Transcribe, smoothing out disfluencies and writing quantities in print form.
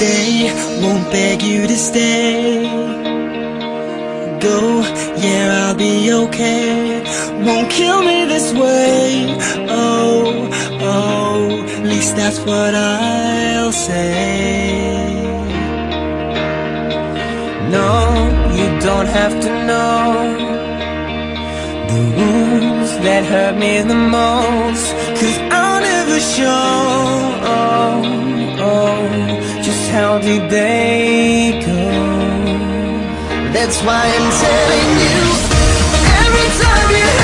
stay, won't beg you to stay. Go, yeah, I'll be okay. Won't kill me this way. Oh, oh, at least that's what I'll say. No, you don't have to know the wounds that hurt me the most, 'cause I'll never show just how deep they go. That's why I'm telling you, every time you